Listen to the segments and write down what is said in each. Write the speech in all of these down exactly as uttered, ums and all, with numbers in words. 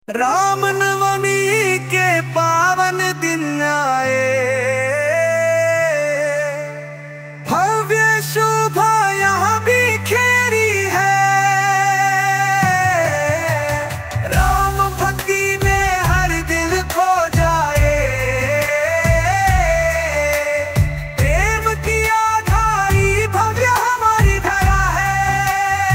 राम नवमी के पावन दिन आए, भव्य शोभा यहाँ भी खेरी है। राम भक्ति में हर दिल खो जाए, प्रेम की आधारी भव्य हमारी धरा है।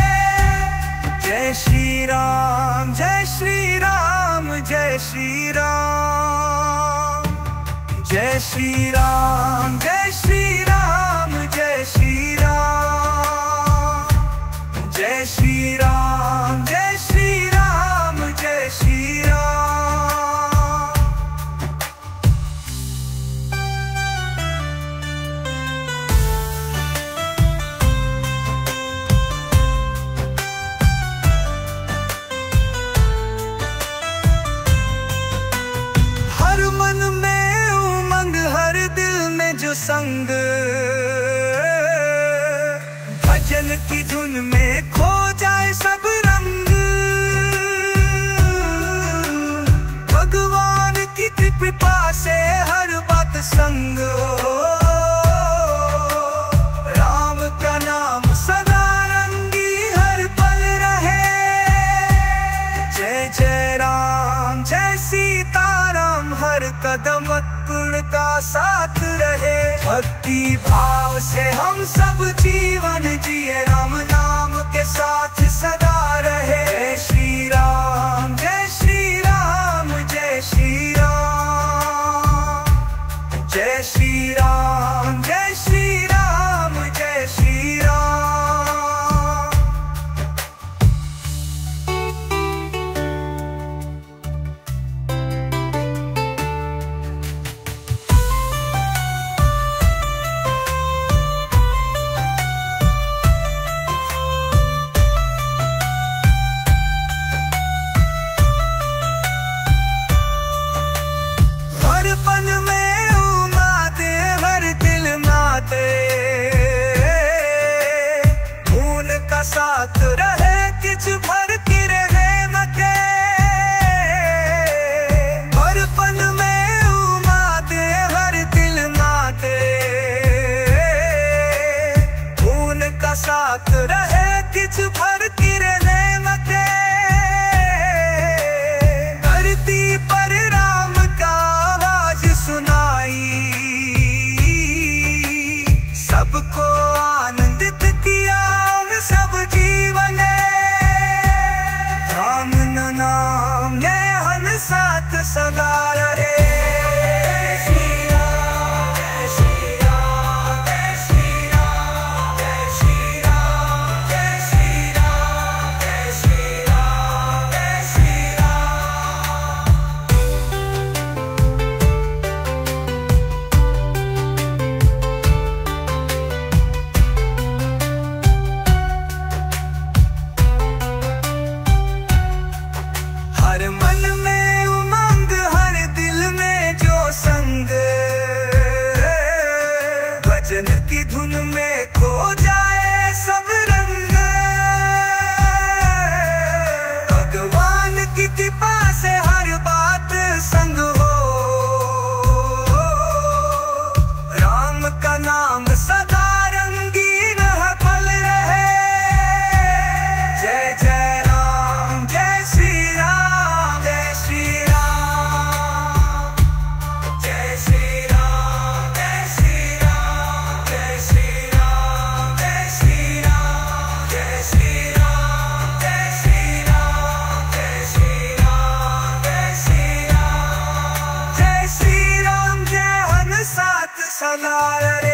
जय श्री राम, जय श्री राम, जय श्री राम, जय श्री राम, जय श्री राम, जय श्री राम, जय श्री राम, जय श्री राम, जय श्री राम। हर मन में उमंग, हर दिल में जो संग, भजन की धुन में खो जाए सब रंग। भगवान की कृपा से हर बात संग हो, राम का नाम सदा रंगी हर पल रहे। जय जय राम, जय सीताराम, हर कदम पूर्ण का साथ रहे। भक्ति भाव से हम सब जीवन जिए, राम नाम के साथ सदा रहे। जय श्री राम, जय श्री राम, जय श्री राम, जय श्री राम, जय श्री राम, जय श्री राम। हर पल में उमाते, हर दिल माते, खून का साथ रहे, किच भर की रहे मते। हर पल में उमाते, हर दिल माते, खून का साथ रहे, किच भर की रहे मते। धरती पर राम का आवाज सुनाई, सबको आनंदित किया उन सब जीवन। राम नाम ने हम साथ सदा रहे। हर मन में उमंग, हर दिल में जो संग, भजन की धुन में खो जाए सब रंग। भगवान की कृपा से हर बात संग हो, राम का नाम सदा रंगीन हर पल रहे। जय जय राम, जय श्री राम, जय श्री राम, जय श्री राम, जय श्री राम, जय श्री राम, जय श्री राम, जय श्री राम, जय श्री राम, जय श्री राम, जय श्री राम, जय श्री राम, जय हम साथ सदा रहे।